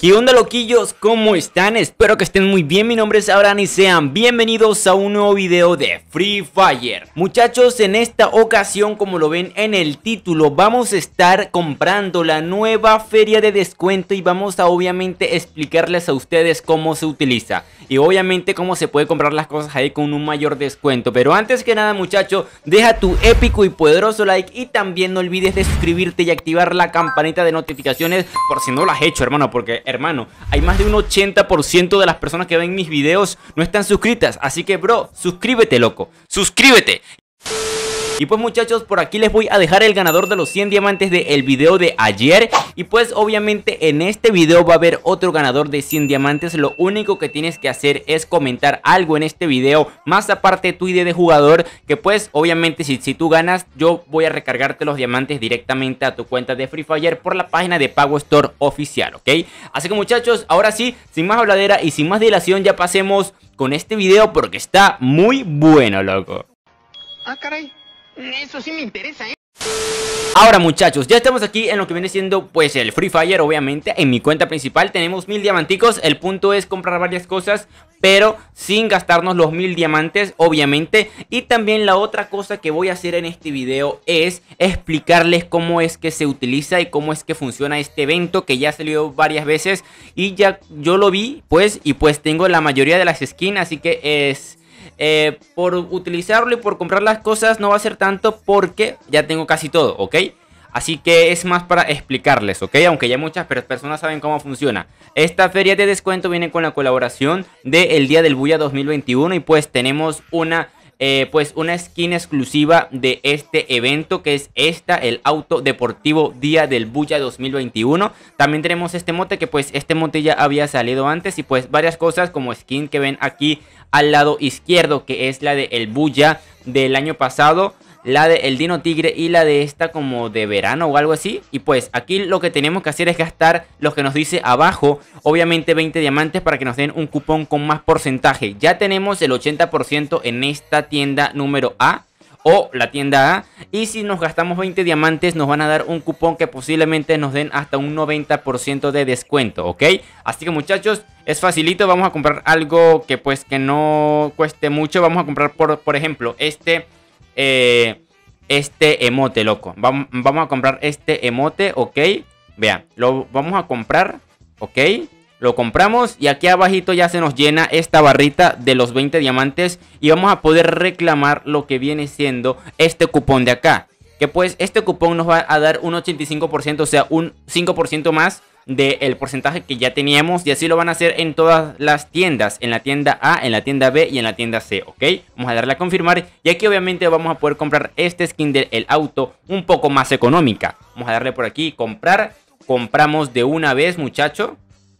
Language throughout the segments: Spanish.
¿Qué onda, loquillos? ¿Cómo están? Espero que estén muy bien. Mi nombre es Abraham y sean bienvenidos a un nuevo video de Free Fire. Muchachos, en esta ocasión, como lo ven en el título, vamos a estar comprando la nueva feria de descuento y vamos a obviamente explicarles a ustedes cómo se utiliza y obviamente cómo se puede comprar las cosas ahí con un mayor descuento. Pero antes que nada, muchacho, deja tu épico y poderoso like y también no olvides de suscribirte y activar la campanita de notificaciones por si no lo has hecho, hermano, porque hermano, hay más de un 80% de las personas que ven mis videos no están suscritas. Así que, bro, suscríbete, loco. ¡Suscríbete! Y pues, muchachos, por aquí les voy a dejar el ganador de los 100 diamantes del video de ayer. Y pues obviamente en este video va a haber otro ganador de 100 diamantes. Lo único que tienes que hacer es comentar algo en este video, más aparte de tu ID de jugador, que pues obviamente si tú ganas, yo voy a recargarte los diamantes directamente a tu cuenta de Free Fire por la página de Pago Store oficial, ¿ok? Así que, muchachos, ahora sí, sin más habladera y sin más dilación, ya pasemos con este video porque está muy bueno, loco. Ah, caray. Eso sí me interesa, ¿eh? Ahora, muchachos, ya estamos aquí en lo que viene siendo pues el Free Fire. Obviamente en mi cuenta principal tenemos 1000 diamanticos. El punto es comprar varias cosas, pero sin gastarnos los 1000 diamantes, obviamente. Y también la otra cosa que voy a hacer en este video es explicarles cómo es que se utiliza y cómo es que funciona este evento, que ya salió varias veces y ya yo lo vi pues, y pues tengo la mayoría de las skins, así que es... por utilizarlo y por comprar las cosas no va a ser tanto porque ya tengo casi todo, ¿ok? Así que es más para explicarles, ¿ok? Aunque ya muchas personas saben cómo funciona. Esta feria de descuento viene con la colaboración del Día del Bulla 2021 y pues tenemos una skin exclusiva de este evento, que es esta, el auto deportivo Día del Bulla 2021. También tenemos este mote, que pues este mote ya había salido antes, y pues varias cosas como skin que ven aquí al lado izquierdo, que es la de el Bulla del año pasado, la de el Dino Tigre y la de esta como de verano o algo así. Y pues aquí lo que tenemos que hacer es gastar lo que nos dice abajo, obviamente 20 diamantes para que nos den un cupón con más porcentaje. Ya tenemos el 80% en esta tienda número A o la tienda A, y si nos gastamos 20 diamantes nos van a dar un cupón que posiblemente nos den hasta un 90% de descuento, ¿ok? Así que, muchachos, es facilito. Vamos a comprar algo que pues que no cueste mucho. Vamos a comprar por ejemplo este emote, loco. Vamos a comprar este emote, ¿ok? Vean, lo vamos a comprar, ¿ok? Lo compramos y aquí abajito ya se nos llena esta barrita de los 20 diamantes y vamos a poder reclamar lo que viene siendo este cupón de acá. Que pues este cupón nos va a dar un 85%, o sea, un 5% más del porcentaje que ya teníamos, y así lo van a hacer en todas las tiendas, en la tienda A, en la tienda B y en la tienda C, ¿ok? Vamos a darle a confirmar y aquí obviamente vamos a poder comprar este skin del auto un poco más económica. Vamos a darle por aquí, comprar, compramos de una vez, muchacho.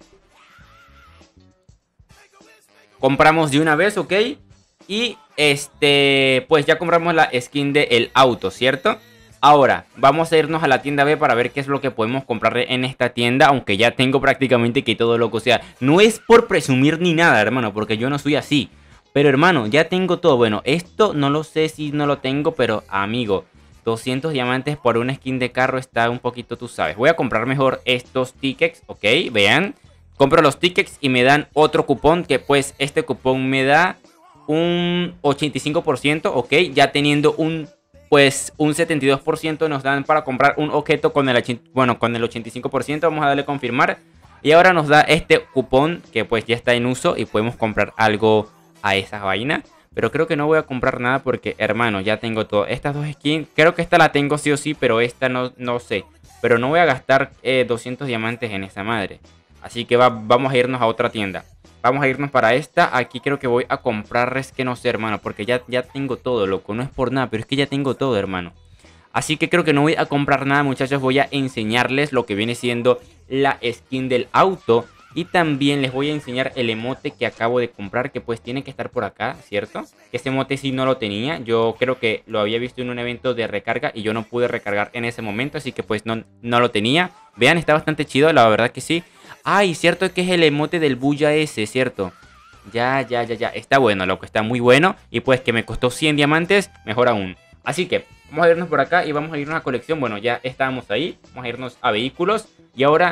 Compramos de una vez, ¿ok? Y pues ya compramos la skin del auto, ¿cierto? Ahora, vamos a irnos a la tienda B para ver qué es lo que podemos comprar en esta tienda. Aunque ya tengo prácticamente que todo, loco. O sea, no es por presumir ni nada, hermano, porque yo no soy así. Pero, hermano, ya tengo todo. Bueno, esto no lo sé si no lo tengo, pero, amigo, 200 diamantes por una skin de carro está un poquito, tú sabes. Voy a comprar mejor estos tickets, ¿ok? Vean. Compro los tickets y me dan otro cupón, que pues este cupón me da un 85%, ¿ok? Ya teniendo un 72% nos dan para comprar un objeto con el 85%. Vamos a darle a confirmar. Y ahora nos da este cupón que pues ya está en uso y podemos comprar algo a esa vaina. Pero creo que no voy a comprar nada porque, hermano, ya tengo todo. Estas dos skins, creo que esta la tengo sí o sí, pero esta no sé. Pero no voy a gastar 200 diamantes en esa madre. Así que vamos a irnos a otra tienda. Vamos a irnos para esta. Aquí creo que voy a comprar, es que no sé, hermano, porque ya tengo todo, loco. No es por nada, pero es que ya tengo todo, hermano. Así que creo que no voy a comprar nada, muchachos. Voy a enseñarles lo que viene siendo la skin del auto. Y también les voy a enseñar el emote que acabo de comprar, que pues tiene que estar por acá, ¿cierto? Ese emote sí no lo tenía. Yo creo que lo había visto en un evento de recarga y yo no pude recargar en ese momento, así que pues no lo tenía. Vean, está bastante chido, la verdad que sí. Ay, cierto que es el emote del Bulla ese, ¿cierto? Ya. Está bueno, loco, está muy bueno. Y pues que me costó 100 diamantes, mejor aún. Así que vamos a irnos por acá y vamos a irnos a colección. Bueno, ya estábamos ahí. Vamos a irnos a vehículos. Y ahora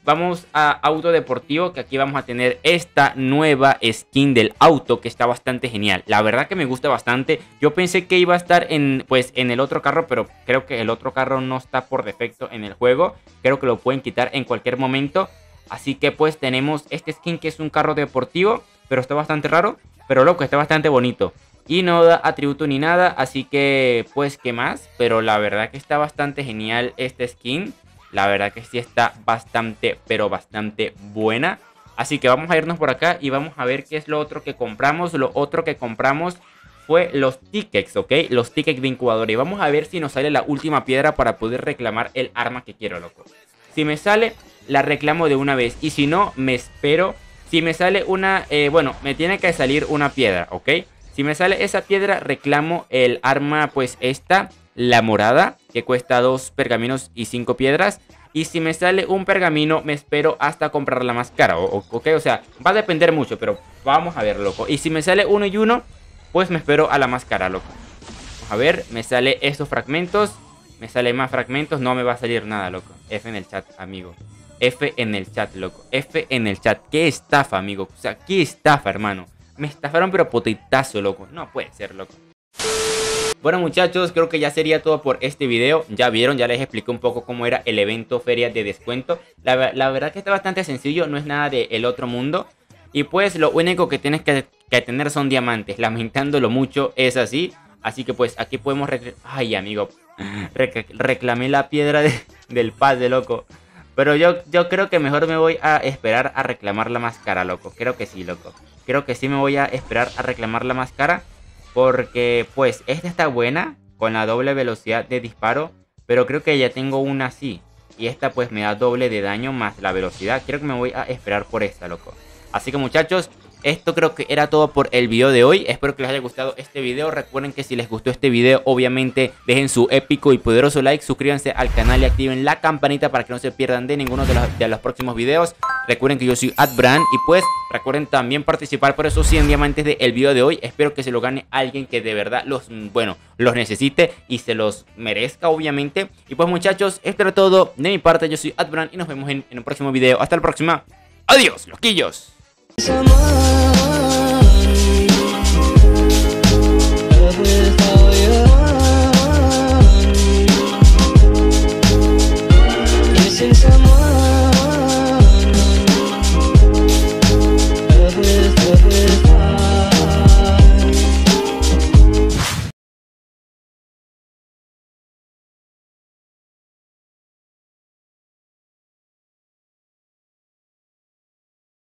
vamos a auto deportivo, que aquí vamos a tener esta nueva skin del auto que está bastante genial. La verdad que me gusta bastante. Yo pensé que iba a estar en el otro carro, pero creo que el otro carro no está por defecto en el juego. Creo que lo pueden quitar en cualquier momento. Así que pues tenemos este skin que es un carro deportivo, pero está bastante raro, pero loco, está bastante bonito. Y no da atributo ni nada, así que pues qué más. Pero la verdad que está bastante genial este skin. La verdad que sí está bastante, pero bastante buena. Así que vamos a irnos por acá y vamos a ver qué es lo otro que compramos. Lo otro que compramos fue los tickets, ¿ok? Los tickets de incubadora. Y vamos a ver si nos sale la última piedra para poder reclamar el arma que quiero, loco. Si me sale, la reclamo de una vez. Y si no, me espero. Si me sale una, bueno, me tiene que salir una piedra, ¿ok? Si me sale esa piedra, reclamo el arma, pues esta, la morada, que cuesta 2 pergaminos y 5 piedras. Y si me sale un pergamino, me espero hasta comprar la más cara, ¿ok? O sea, va a depender mucho, pero vamos a ver, loco. Y si me sale uno y uno, pues me espero a la más cara, loco. Vamos a ver, me sale estos fragmentos. Me sale más fragmentos, no me va a salir nada, loco. F en el chat, amigo. F en el chat, loco. F en el chat. Qué estafa, amigo. O sea, qué estafa, hermano. Me estafaron pero potitazo, loco. No puede ser, loco. Bueno, muchachos, creo que ya sería todo por este video. Ya vieron, ya les expliqué un poco cómo era el evento feria de descuento. La verdad que está bastante sencillo, no es nada del otro mundo. Y pues lo único que tienes que tener son diamantes. Lamentándolo mucho, es así. Así que pues aquí podemos... Ay, amigo. Reclamé la piedra del pase, loco. Pero yo creo que mejor me voy a esperar a reclamar la más cara, loco. Creo que sí, loco. Creo que sí me voy a esperar a reclamar la más cara. Porque pues esta está buena, con la doble velocidad de disparo. Pero creo que ya tengo una así. Y esta pues me da doble de daño más la velocidad. Creo que me voy a esperar por esta, loco. Así que muchachos, esto creo que era todo por el video de hoy. Espero que les haya gustado este video. Recuerden que si les gustó este video, obviamente dejen su épico y poderoso like. Suscríbanse al canal y activen la campanita para que no se pierdan de ninguno de los próximos videos. Recuerden que yo soy Adbran. Y pues recuerden también participar por esos 100 diamantes del video de hoy. Espero que se lo gane alguien que de verdad los necesite y se los merezca, obviamente. Y pues muchachos, esto era todo de mi parte. Yo soy Adbran y nos vemos en un próximo video. Hasta la próxima. Adiós, loquillos. Amor.